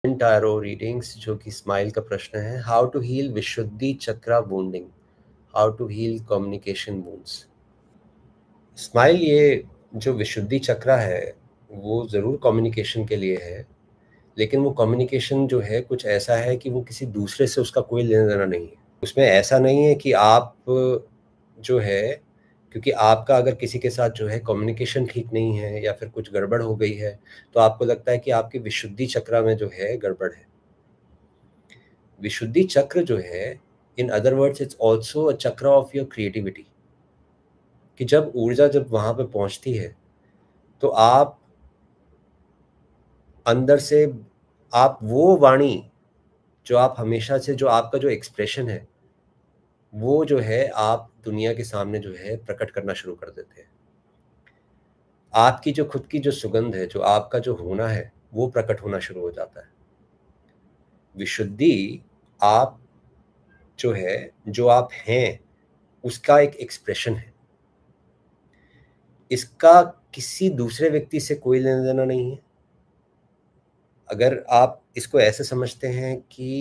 Tarot readings जो कि smile का प्रश्न है, how to heal Vishuddhi chakra wounding, how to heal communication wounds. Smile, ये जो विशुद्धि चक्रा है वो ज़रूर कम्युनिकेशन के लिए है, लेकिन वो कम्युनिकेशन जो है कुछ ऐसा है कि वो किसी दूसरे से उसका कोई लेना देना नहीं है। उसमें ऐसा नहीं है कि आप जो है, क्योंकि आपका अगर किसी के साथ जो है कम्युनिकेशन ठीक नहीं है या फिर कुछ गड़बड़ हो गई है, तो आपको लगता है कि आपकी विशुद्धि चक्रा में जो है गड़बड़ है। विशुद्धि चक्र जो है, in other words it's also a chakra of your creativity, कि जब ऊर्जा जब वहाँ पे पहुँचती है तो आप अंदर से, आप वो वाणी जो आप हमेशा से, जो आपका जो एक्सप्रेशन है वो जो है आप दुनिया के सामने जो है प्रकट करना शुरू कर देते हैं। आपकी जो खुद की जो सुगंध है, जो आपका जो होना है, वो प्रकट होना शुरू हो जाता है। विशुद्धि आप जो है, जो आप हैं, उसका एक एक्सप्रेशन है। इसका किसी दूसरे व्यक्ति से कोई लेना देना नहीं है। अगर आप इसको ऐसे समझते हैं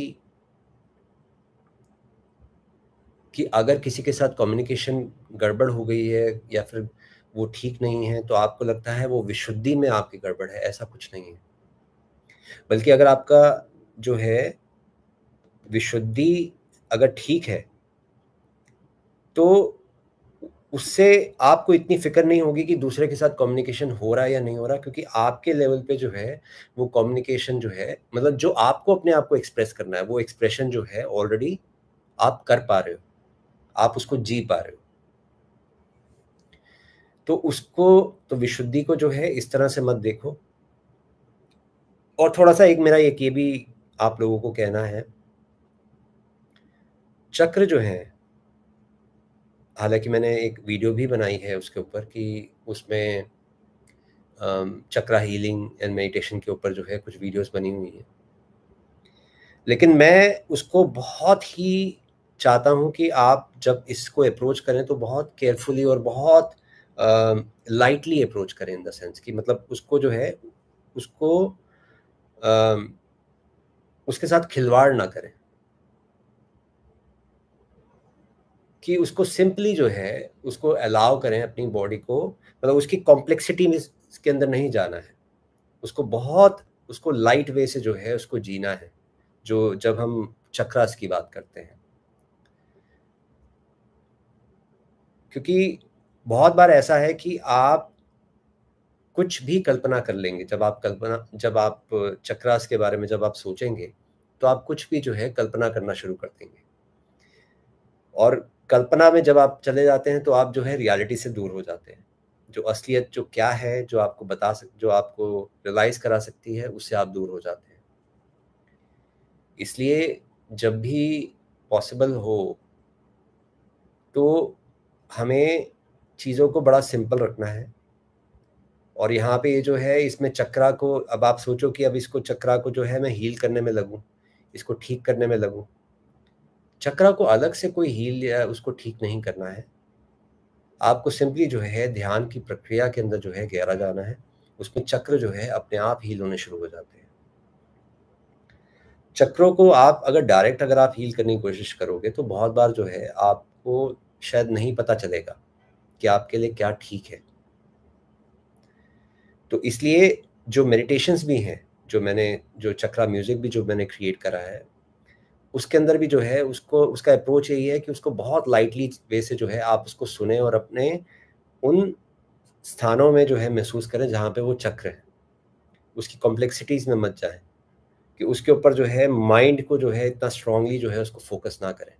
कि अगर किसी के साथ कम्युनिकेशन गड़बड़ हो गई है या फिर वो ठीक नहीं है, तो आपको लगता है वो विशुद्धि में आपकी गड़बड़ है, ऐसा कुछ नहीं है। बल्कि अगर आपका जो है विशुद्धि अगर ठीक है, तो उससे आपको इतनी फ़िक्र नहीं होगी कि दूसरे के साथ कम्युनिकेशन हो रहा है या नहीं हो रहा, क्योंकि आपके लेवल पे जो है वो कम्युनिकेशन जो है, मतलब जो आपको अपने आप को एक्सप्रेस करना है, वो एक्सप्रेशन जो है ऑलरेडी आप कर पा रहे हो, आप उसको जी पा रहे हो। तो उसको, तो विशुद्धि को जो है इस तरह से मत देखो। और थोड़ा-सा एक मेरा एक ये भी आप लोगों को कहना है, चक्र जो हैं, हालाँकि मैंने एक वीडियो भी बनाई है उसके ऊपर कि उसमें चक्रा हीलिंग एंड मेडिटेशन के ऊपर जो है कुछ वीडियोस बनी हुई हैं। लेकिन मैं उसको बहुत ही चाहता हूँ कि आप जब इसको अप्रोच करें तो बहुत केयरफुली और बहुत लाइटली अप्रोच करें, इन द सेंस कि मतलब उसको जो है, उसको अ, उसके साथ खिलवाड़ ना करें, कि उसको सिंपली जो है उसको अलाउ करें अपनी बॉडी को, मतलब उसकी कॉम्प्लेक्सिटी में इसके अंदर नहीं जाना है। उसको बहुत, उसको लाइट वे से जो है उसको जीना है, जो जब हम चक्रास की बात करते हैं। क्योंकि बहुत बार ऐसा है कि आप कुछ भी कल्पना कर लेंगे, जब आप चक्रास के बारे में जब आप सोचेंगे, तो आप कुछ भी जो है कल्पना करना शुरू कर देंगे। और कल्पना में जब आप चले जाते हैं तो आप जो है रियलिटी से दूर हो जाते हैं। जो असलियत जो क्या है, जो आपको रियलाइज़ करा सकती है, उससे आप दूर हो जाते हैं। इसलिए जब भी पॉसिबल हो, तो हमें चीज़ों को बड़ा सिंपल रखना है। और यहाँ पे ये जो है, इसमें चक्रा को, अब आप सोचो कि अब इसको चक्रा को जो है मैं हील करने में लगूँ, इसको ठीक करने में लगूँ। चक्रा को अलग से कोई हील या उसको ठीक नहीं करना है। आपको सिंपली जो है ध्यान की प्रक्रिया के अंदर जो है गहरा जाना है। उसमें चक्र जो है अपने आप हील होने शुरू हो जाते हैं। चक्रों को आप अगर डायरेक्ट अगर आप हील करने की कोशिश करोगे, तो बहुत बार जो है आपको शायद नहीं पता चलेगा कि आपके लिए क्या ठीक है। तो इसलिए जो मेडिटेशंस भी हैं, जो चक्रा म्यूज़िक भी जो मैंने क्रिएट करा है, उसके अंदर भी जो है उसको, उसका अप्रोच यही है कि उसको बहुत लाइटली वे से जो है आप उसको सुनें और अपने उन स्थानों में जो है महसूस करें जहाँ पे वो चक्र है। उसकी कॉम्प्लेक्सिटीज़ में मत जाएँ, कि उसके ऊपर जो है माइंड को जो है इतना स्ट्रांगली जो है उसको फ़ोकस ना करें।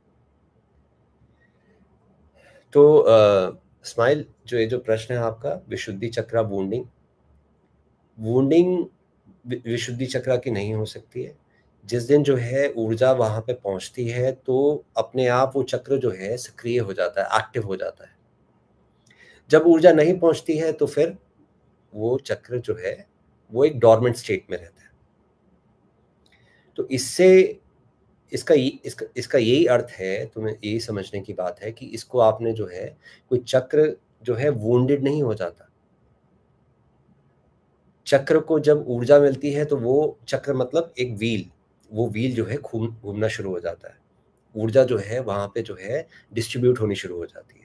तो स्माइल, जो ये जो प्रश्न है आपका, विशुद्धि चक्रा वुंडिंग, वुंडिंग विशुद्धि चक्रा की नहीं हो सकती है। जिस दिन जो है ऊर्जा वहाँ पे पहुँचती है, तो अपने आप वो चक्र जो है सक्रिय हो जाता है, एक्टिव हो जाता है। जब ऊर्जा नहीं पहुँचती है, तो फिर वो चक्र जो है, वो एक डॉर्मेंट स्टेट में रहता है। तो इससे, इसका यही अर्थ है, तुम्हें यही समझने की बात है कि इसको आपने जो है, कोई चक्र जो है वुंडेड नहीं हो जाता। चक्र को जब ऊर्जा मिलती है तो वो चक्र मतलब एक व्हील, वो व्हील जो है घूमना शुरू हो जाता है। ऊर्जा जो है वहाँ पे जो है डिस्ट्रीब्यूट होनी शुरू हो जाती है।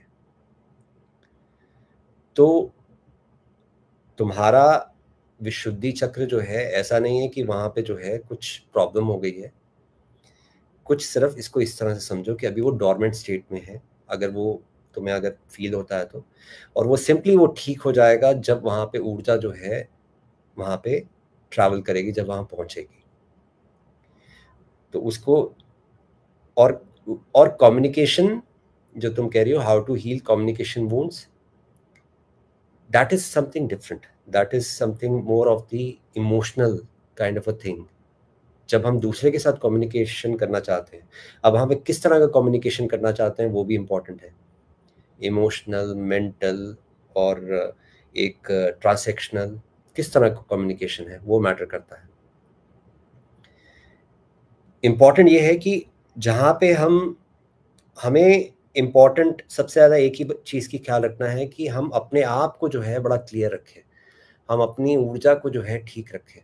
तो तुम्हारा विशुद्धि चक्र जो है ऐसा नहीं है कि वहाँ पे जो है कुछ प्रॉब्लम हो गई है। कुछ सिर्फ़ इसको इस तरह से समझो कि अभी वो डोर्मेंट स्टेट में है, अगर वो तुम्हें अगर फ़ील होता है तो। और वो सिंपली वो ठीक हो जाएगा जब वहाँ पे ऊर्जा जो है वहाँ पे ट्रैवल करेगी, जब वहाँ पहुँचेगी। तो उसको और कम्युनिकेशन जो तुम कह रही हो, how to heal communication wounds, that is something different. That is something more of the emotional kind of a thing. जब हम दूसरे के साथ कम्युनिकेशन करना चाहते हैं, अब हमें किस तरह का कम्युनिकेशन करना चाहते हैं वो भी इम्पोर्टेंट है। इमोशनल, मेंटल और एक ट्रांसैक्शनल, किस तरह का कम्युनिकेशन है वो मैटर करता है। इम्पोर्टेंट ये है कि जहाँ पे हमें इम्पोर्टेंट सबसे ज़्यादा एक ही चीज़ की ख्याल रखना है कि हम अपने आप को जो है बड़ा क्लियर रखें, हम अपनी ऊर्जा को जो है ठीक रखें।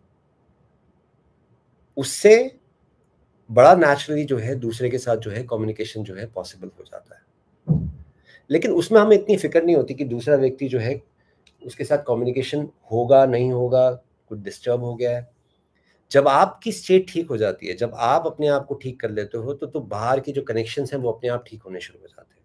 उससे बड़ा नेचुरली जो है दूसरे के साथ जो है कम्युनिकेशन जो है पॉसिबल हो जाता है। लेकिन उसमें हमें इतनी फ़िक्र नहीं होती कि दूसरा व्यक्ति जो है उसके साथ कम्युनिकेशन होगा, नहीं होगा, कुछ डिस्टर्ब हो गया है। जब आपकी स्टेट ठीक हो जाती है, जब आप अपने आप को ठीक कर लेते हो, तो बाहर के जो कनेक्शंस हैं वो अपने आप ठीक होने शुरू हो जाते हैं।